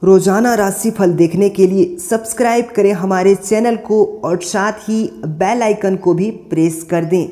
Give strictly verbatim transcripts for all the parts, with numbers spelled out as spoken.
रोजाना राशिफल देखने के लिए सब्सक्राइब करें हमारे चैनल को और साथ ही बेल आइकन को भी प्रेस कर दें।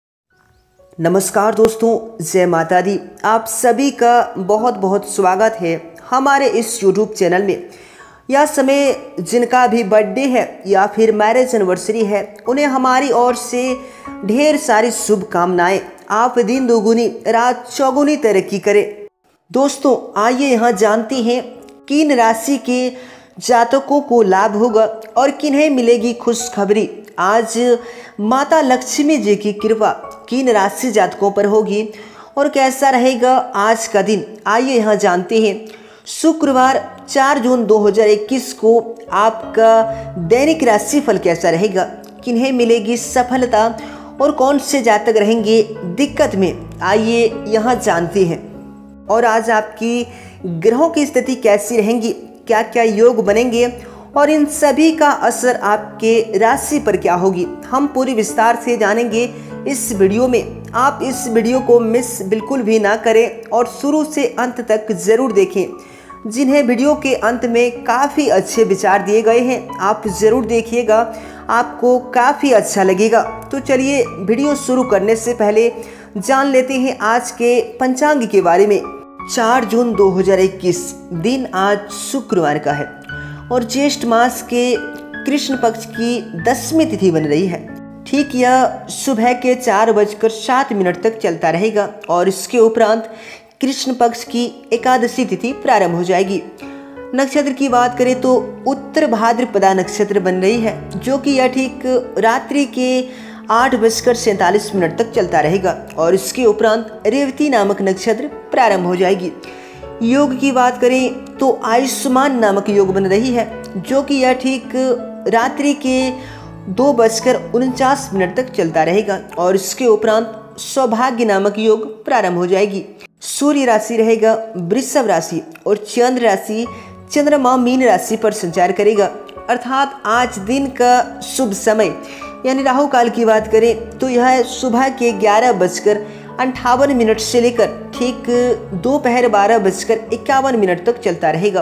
नमस्कार दोस्तों, जय माता दी। आप सभी का बहुत बहुत स्वागत है हमारे इस यूट्यूब चैनल में। यह समय जिनका भी बर्थडे है या फिर मैरिज एनिवर्सरी है, उन्हें हमारी ओर से ढेर सारी शुभकामनाएं। आप दिन दोगुनी रात चौगुनी तरक्की करें। दोस्तों आइए यहाँ जानते हैं किन राशि के जातकों को लाभ होगा और किन्हें मिलेगी खुशखबरी। आज माता लक्ष्मी जी की कृपा किन राशि जातकों पर होगी और कैसा रहेगा आज का दिन, आइए यहाँ जानते हैं। शुक्रवार चार जून दो हज़ार इक्कीस को आपका दैनिक राशिफल कैसा रहेगा, किन्हें मिलेगी सफलता और कौन से जातक रहेंगे दिक्कत में, आइए यहाँ जानते हैं। और आज आपकी ग्रहों की स्थिति कैसी रहेंगी, क्या क्या योग बनेंगे और इन सभी का असर आपके राशि पर क्या होगी, हम पूरी विस्तार से जानेंगे इस वीडियो में। आप इस वीडियो को मिस बिल्कुल भी ना करें और शुरू से अंत तक जरूर देखें। जिन्हें वीडियो के अंत में काफ़ी अच्छे विचार दिए गए हैं, आप ज़रूर देखिएगा, आपको काफ़ी अच्छा लगेगा। तो चलिए वीडियो शुरू करने से पहले जान लेते हैं आज के पंचांग के बारे में। चार जून दो हज़ार इक्कीस दिन आज शुक्रवार का है और ज्येष्ठ मास के कृष्ण पक्ष की दसवीं तिथि बन रही है। ठीक यह सुबह के चार बजकर सात मिनट तक चलता रहेगा और इसके उपरांत कृष्ण पक्ष की एकादशी तिथि प्रारंभ हो जाएगी। नक्षत्र की बात करें तो उत्तर भाद्रपदा नक्षत्र बन रही है, जो कि यह ठीक रात्रि के आठ बजकर सैंतालीस मिनट तक चलता रहेगा और इसके उपरांत रेवती नामक नक्षत्र प्रारंभ हो जाएगी। योग की बात करें तो आयुष्मान नामक योग बन रही है, जो कि यह ठीक रात्रि के दो बजकर उनचास मिनट तक चलता रहेगा और इसके उपरांत सौभाग्य नामक योग प्रारंभ हो जाएगी। सूर्य राशि रहेगा वृषभ राशि और चंद्र राशि चंद्रमा मीन राशि पर संचार करेगा। अर्थात आज दिन का शुभ समय यानी राहु काल की बात करें तो यह सुबह के ग्यारह बजकर अंठावन मिनट से लेकर ठीक दोपहर बारह बजकर इक्यावन मिनट तक चलता रहेगा।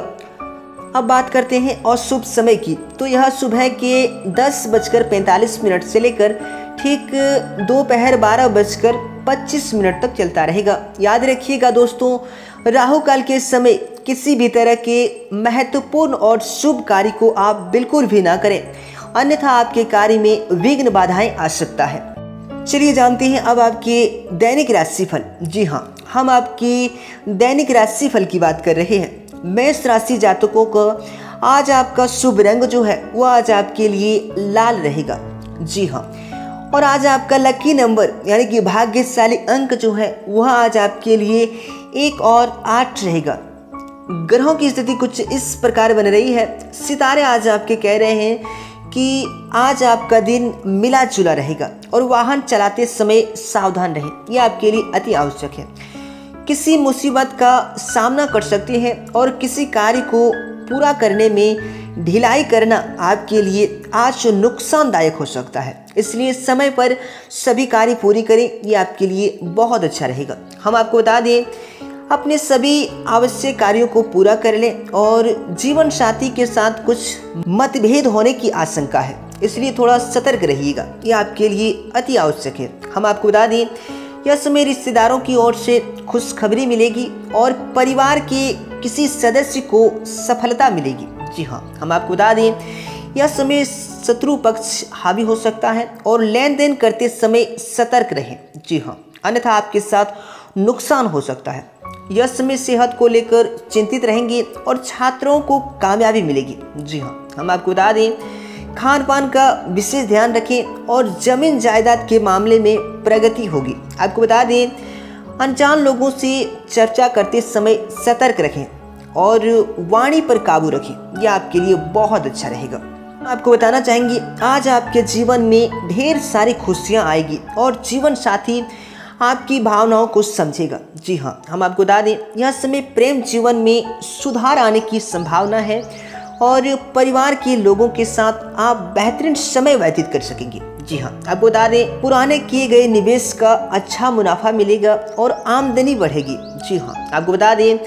अब बात करते हैं अशुभ समय की, तो यह सुबह के दस बजकर पैंतालीस मिनट से लेकर ठीक दोपहर बारह बजकर पच्चीस मिनट तक चलता रहेगा। याद रखिएगा दोस्तों, राहु काल के समय किसी भी तरह के महत्वपूर्ण और शुभ कार्य को आप बिल्कुल भी ना करें, अन्यथा आपके कार्य में विघ्न बाधाएं आ सकता है। चलिए जानते हैं अब आपके दैनिक राशिफल। जी हाँ, हम आपकी दैनिक राशिफल की बात कर रहे हैं। मेष राशि जातकों का आज आपका शुभ रंग जो है वो आज आपके लिए लाल रहेगा। जी हाँ, और आज आपका लकी नंबर यानी कि भाग्यशाली अंक जो है वह आज आपके लिए एक और आठ रहेगा। ग्रहों की स्थिति कुछ इस प्रकार बन रही है। सितारे आज आपके कह रहे हैं कि आज आपका दिन मिला जुला रहेगा और वाहन चलाते समय सावधान रहें, यह आपके लिए अति आवश्यक है। किसी मुसीबत का सामना कर सकते हैं और किसी कार्य को पूरा करने में ढिलाई करना आपके लिए आज नुकसानदायक हो सकता है, इसलिए समय पर सभी कार्य पूरी करें, यह आपके लिए बहुत अच्छा रहेगा। हम आपको बता दें, अपने सभी आवश्यक कार्यों को पूरा कर लें और जीवन साथी के साथ कुछ मतभेद होने की आशंका है, इसलिए थोड़ा सतर्क रहिएगा, यह आपके लिए अति आवश्यक है। हम आपको बता दें, यह समय रिश्तेदारों की ओर से खुशखबरी मिलेगी और परिवार के किसी सदस्य को सफलता मिलेगी। जी हाँ, हम आपको बता दें, यह समय शत्रु पक्ष हावी हो सकता है और लेन देन करते समय सतर्क रहें। जी हाँ, अन्यथा आपके साथ नुकसान हो सकता है। यह समय सेहत को लेकर चिंतित रहेंगे और छात्रों को कामयाबी मिलेगी। जी हाँ, हम आपको बता दें, खान पान का विशेष ध्यान रखें और जमीन जायदाद के मामले में प्रगति होगी। आपको बता दें, अनजान लोगों से चर्चा करते समय सतर्क रहें और वाणी पर काबू रखें, यह आपके लिए बहुत अच्छा रहेगा। आपको बताना चाहेंगे, आज आपके जीवन में ढेर सारी खुशियां आएगी और जीवन साथी आपकी भावनाओं को समझेगा। जी हाँ, हम आपको बता दें, यह समय प्रेम जीवन में सुधार आने की संभावना है और परिवार के लोगों के साथ आप बेहतरीन समय व्यतीत कर सकेंगे। जी हाँ, आपको बता दें, पुराने किए गए निवेश का अच्छा मुनाफा मिलेगा और आमदनी बढ़ेगी। जी हाँ, आपको बता दें,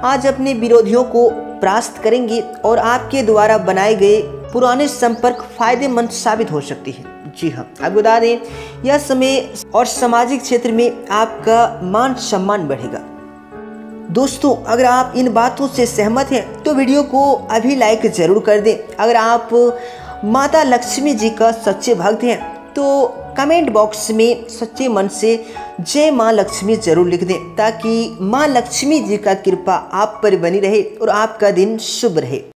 आज अपने विरोधियों को परास्त करेंगे और आपके द्वारा बनाए गए पुराने संपर्क फायदेमंद साबित हो सकती है। जी हाँ, आपको बता दें यह समय और सामाजिक क्षेत्र में आपका मान सम्मान बढ़ेगा। दोस्तों, अगर आप इन बातों से सहमत हैं तो वीडियो को अभी लाइक जरूर कर दें। अगर आप माता लक्ष्मी जी का सच्चे भक्त हैं तो कमेंट बॉक्स में सच्चे मन से जय माँ लक्ष्मी जरूर लिख दें, ताकि माँ लक्ष्मी जी का कृपा आप पर बनी रहे और आपका दिन शुभ रहे।